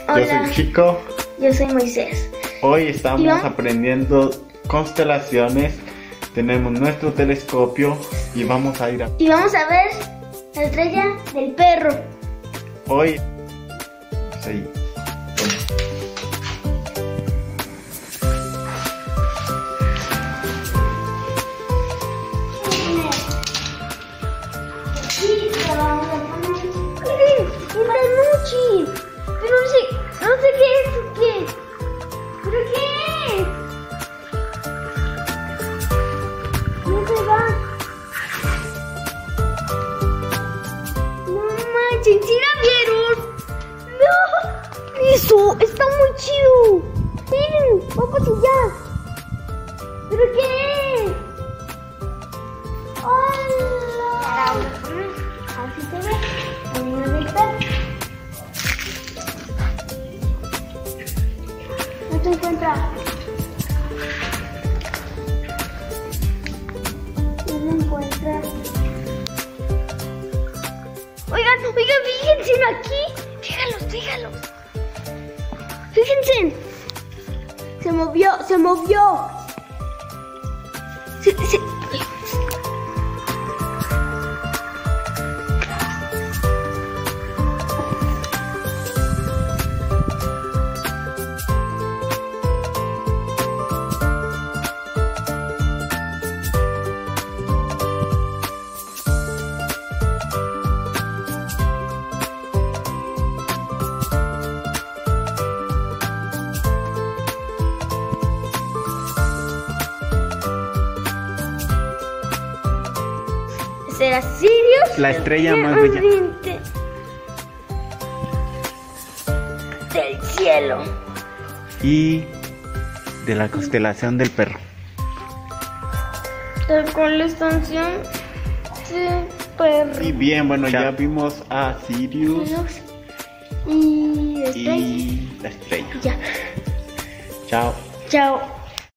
Hola. Yo soy Chico. Yo soy Moisés. Hoy estamos aprendiendo constelaciones. Tenemos nuestro telescopio y vamos a ir a... Y vamos a ver la estrella del perro. Hoy... Sí. Pero no sé qué es, ¿qué? ¿Pero qué es? No se va. No manches, ¿sí la vieron? No, eso está muy chido. Miren, vamos allá. ¿Pero qué es? ¡Hola! Así se ve. ¿Dónde está? No se encuentra. No se encuentra. Oigan, fíjense aquí. Fíjalos. Fíjense. Se movió. Sí. ¿Será Sirius? La estrella más bella del cielo. y de la constelación del perro. La constelación del perro. Y bien, bueno, ya vimos a Sirius Y y la estrella. Ya. Chao. Chao.